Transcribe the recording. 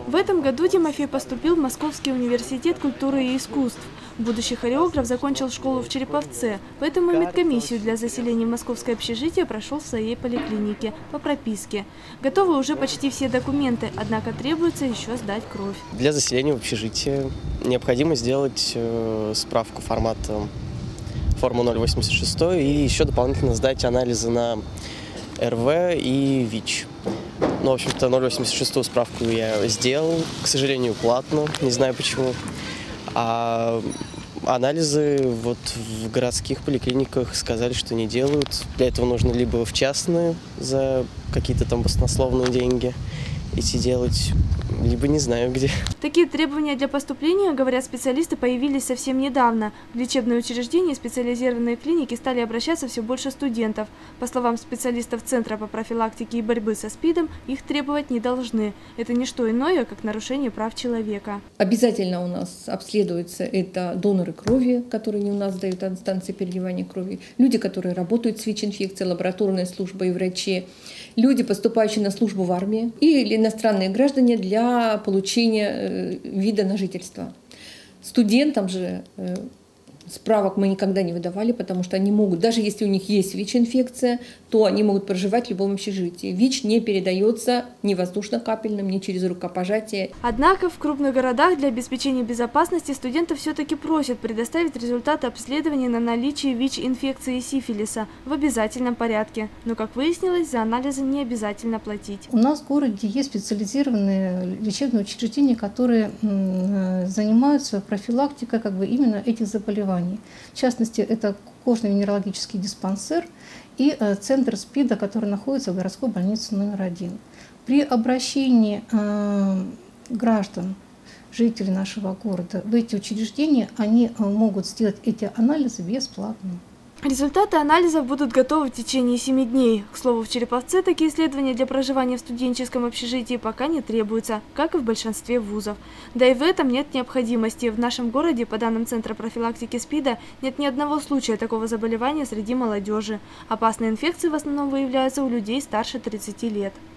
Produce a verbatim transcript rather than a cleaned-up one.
В этом году Тимофей поступил в Московский университет культуры и искусств. Будущий хореограф закончил школу в Череповце, поэтому медкомиссию для заселения в московское общежитие прошел в своей поликлинике по прописке. Готовы уже почти все документы, однако требуется еще сдать кровь. Для заселения в общежитие необходимо сделать э, справку формата форму ноль восемьдесят шесть и еще дополнительно сдать анализы на эр вэ и ВИЧ. Ну, в общем-то, ноль восемьдесят шесть справку я сделал, к сожалению, платно, не знаю почему. А анализы вот в городских поликлиниках сказали, что не делают. Для этого нужно либо в частные за какие-то там баснословные деньги идти делать, либо не знаю где. Такие требования для поступления, говорят специалисты, появились совсем недавно. В лечебные учреждения и специализированные клиники стали обращаться все больше студентов. По словам специалистов Центра по профилактике и борьбе со СПИДом, их требовать не должны. Это не что иное, как нарушение прав человека. Обязательно у нас обследуются это доноры крови, которые не у нас дают от станции переливания крови, люди, которые работают с ВИЧ-инфекцией, лабораторная служба и врачи, люди, поступающие на службу в армии, или иностранные граждане для получения вида на жительство. Студентам же справок мы никогда не выдавали, потому что они могут, даже если у них есть ВИЧ-инфекция, то они могут проживать в любом общежитии. ВИЧ не передается ни воздушно-капельным, ни через рукопожатие. Однако в крупных городах для обеспечения безопасности студентов все-таки просят предоставить результаты обследования на наличие ВИЧ-инфекции и сифилиса в обязательном порядке. Но, как выяснилось, за анализы не обязательно платить. У нас в городе есть специализированные лечебные учреждения, которые занимаются профилактикой как бы именно этих заболеваний. В частности, это кожно-венерологический диспансер и центр СПИДа, который находится в городской больнице номер один. При обращении э, граждан, жителей нашего города в эти учреждения, они могут сделать эти анализы бесплатно. Результаты анализов будут готовы в течение семи дней. К слову, в Череповце такие исследования для проживания в студенческом общежитии пока не требуются, как и в большинстве вузов. Да и в этом нет необходимости. В нашем городе, по данным Центра профилактики СПИДа, нет ни одного случая такого заболевания среди молодежи. Опасные инфекции в основном выявляются у людей старше тридцати лет.